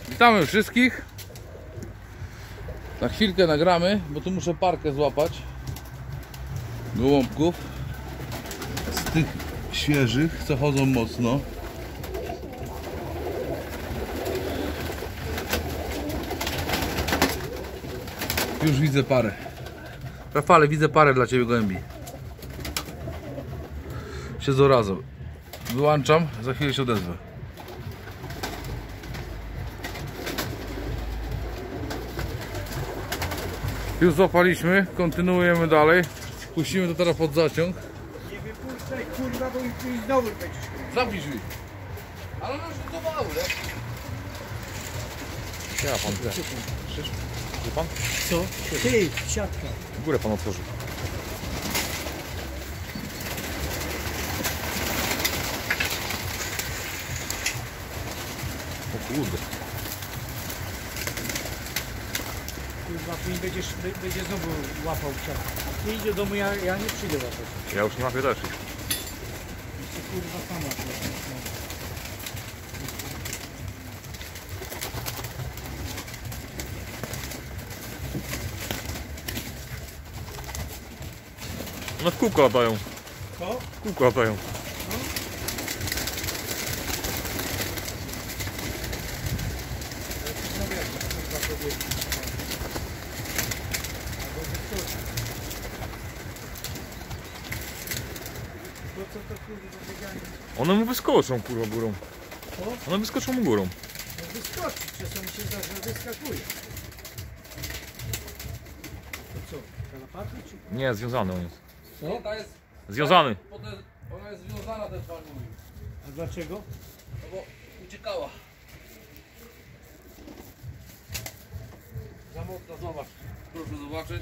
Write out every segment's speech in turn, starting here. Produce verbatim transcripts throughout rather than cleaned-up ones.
Witamy wszystkich. Na chwilkę nagramy, bo tu muszę parkę złapać gołąbków z tych świeżych, co chodzą mocno. Już widzę parę. Rafale, widzę parę dla ciebie gołębi. Siedzą razem. Wyłączam, za chwilę się odezwę. Już złapaliśmy, kontynuujemy dalej. Puścimy to teraz pod zaciąg. Nie wypuszczaj, kurwa, bo i znowu będziesz. Zamknij drzwi. Ale one już gotowały, nie? Ja pan wie. Krzyż? Wie pan? Co? Ty, siatka. W górę pan otworzył. O kurde. Kurwa, później będziesz, będzie znowu łapał siatkę. Ty idź do domu, ja, ja nie przyjdę łapać. Ja już nie mam też. Jeszcze kurwa sama. One w kółko latają. Co? W kółko latają. One mu wyskoczą, kurwa, górą. Co? One wyskoczą mu górą. No wyskoczyć, czasem się zdarza, że wyskakuje. To co? Kalapaty czy... Nie, związany on jest. Co? Nie, ta jest, Związany. potem ona jest związana, ten pan mówi. A dlaczego? No bo uciekała. Za mocno, zobacz. Proszę zobaczyć.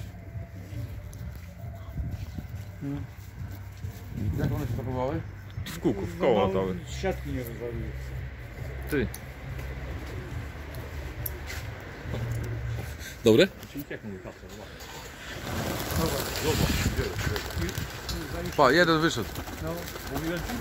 Hmm. Jak one się zachowały? W kółko, w koło latały. Siatki nie rozwaliły. Ty. Dobre? Pa, jeden wyszedł. No. Mówiłem ci?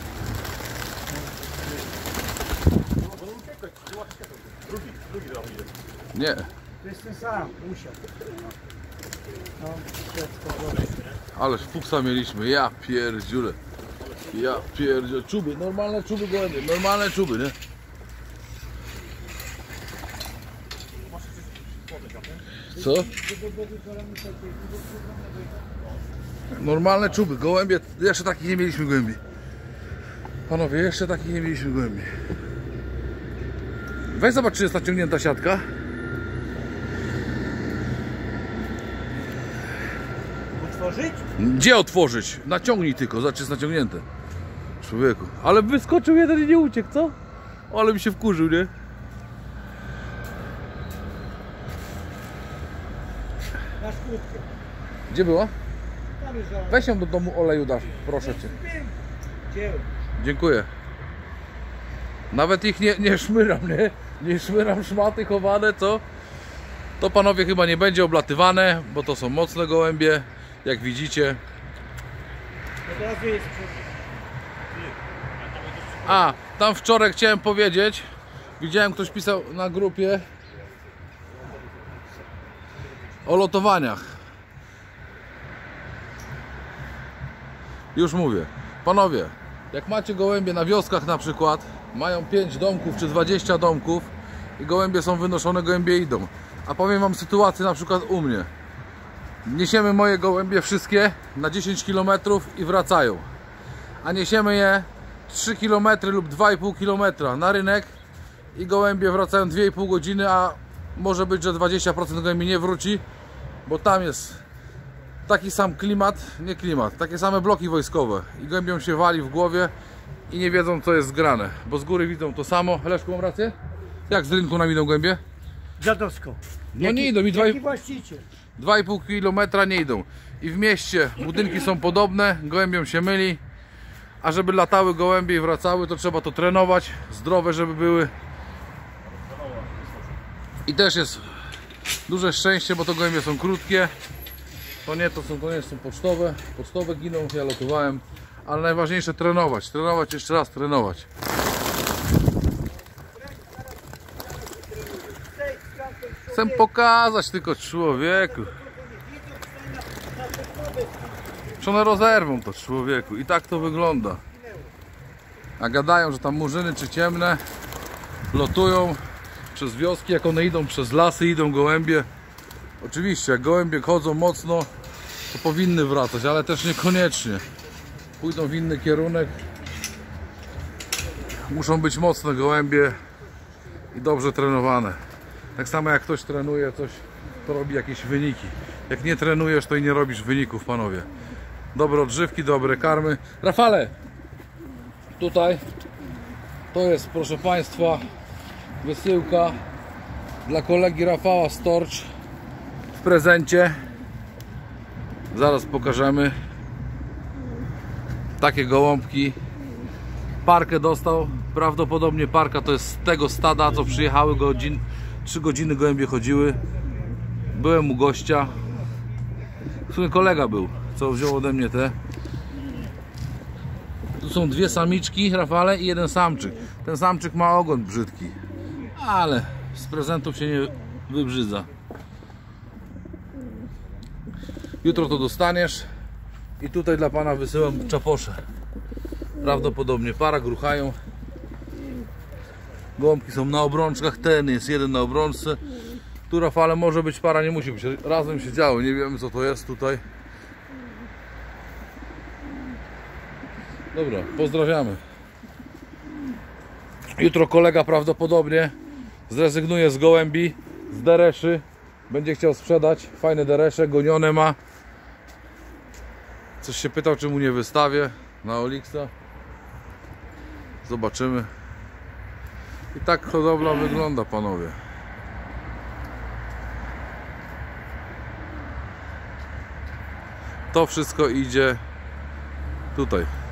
Drugi, drugi tam idzie. Nie. To jest ten sam, usiadł. No, to Ależ fuksa mieliśmy, ja pierdziule. Ja pierdziule. Czuby, normalne czuby gołębie, normalne czuby, nie? Co? Normalne czuby, gołębie, jeszcze takich nie mieliśmy gołębi. Panowie, jeszcze takich nie mieliśmy gołębi. Weź zobacz, czy jest naciągnięta siatka. Otworzyć? Gdzie otworzyć? Naciągnij tylko, zobacz, czy jest naciągnięte. Człowieku, ale wyskoczył jeden i nie uciekł, co? O, ale mi się wkurzył, nie? Masz kłódkę. Gdzie była? Tam jest za... Weź ją do domu, oleju dasz, proszę cię. Gdzie? Dziękuję. Nawet ich nie, nie szmyram, nie? Nie szmyram, szmaty chowane, co? To, panowie, chyba nie będzie oblatywane, bo to są mocne gołębie, jak widzicie. No teraz gdzie jest? A, tam wczoraj chciałem powiedzieć, widziałem, ktoś pisał na grupie o lotowaniach. Już mówię. Panowie, jak macie gołębie na wioskach na przykład, mają pięć domków czy dwadzieścia domków i gołębie są wynoszone, gołębie idą. A powiem wam sytuację na przykład u mnie. Niesiemy moje gołębie wszystkie na dziesięć kilometrów i wracają. A niesiemy je trzy kilometry lub dwa i pół kilometra na rynek i gołębie wracają dwie i pół godziny, a może być, że dwadzieścia procent gołębi nie wróci, bo tam jest taki sam klimat, nie klimat, takie same bloki wojskowe i gołębiom się wali w głowie i nie wiedzą, co jest zgrane, bo z góry widzą to samo. Leszku, mam rację? Jak z rynku nam idą gołębie? Dziadowsko. No nie idą, i dwa Jaki i- właściciel? dwa i pół kilometra nie idą. I w mieście budynki są podobne, gołębiom się myli, a żeby latały gołębie i wracały, to trzeba to trenować, zdrowe żeby były. I też jest duże szczęście, bo to gołębie są krótkie. To nie, to są, to nie są pocztowe. Pocztowe giną, ja lotowałem. Ale najważniejsze trenować, trenować, jeszcze raz trenować. Chcę pokazać tylko człowieku. Czy one rozerwą to człowieku. I tak to wygląda. A gadają, że tam murzyny czy ciemne lotują przez wioski, jak one idą przez lasy, idą gołębie. Oczywiście, jak gołębie chodzą mocno, to powinny wracać, ale też niekoniecznie. Pójdą w inny kierunek. Muszą być mocne gołębie i dobrze trenowane. Tak samo jak ktoś trenuje coś, to robi jakieś wyniki. Jak nie trenujesz, to i nie robisz wyników, panowie. Dobre odżywki, dobre karmy. Rafale, tutaj to jest, proszę państwa, wysyłka dla kolegi Rafała Storch w prezencie. Zaraz pokażemy. Takie gołąbki. Parkę dostał. Prawdopodobnie parka to jest z tego stada, co przyjechały godzin. trzy godziny gołębie chodziły. Byłem u gościa. W sumie kolega był, co wziął ode mnie te. Tu są dwie samiczki, Rafale, i jeden samczyk. Ten samczyk ma ogon brzydki, ale z prezentów się nie wybrzydza. Jutro to dostaniesz. I tutaj dla pana wysyłam czaposze. Prawdopodobnie para, gruchają. Gołąbki są na obrączkach. Ten jest jeden na obrączce. Tu, Rafale, może być para, nie musi być. Razem się działo, nie wiemy co to jest tutaj. Dobra, pozdrawiamy. Jutro kolega prawdopodobnie zrezygnuje z gołębi, z dereszy. Będzie chciał sprzedać. Fajne deresze, gonione ma. Coś się pytał, czy mu nie wystawię na Olixa. Zobaczymy. I tak hodowla wygląda, panowie. To wszystko idzie tutaj.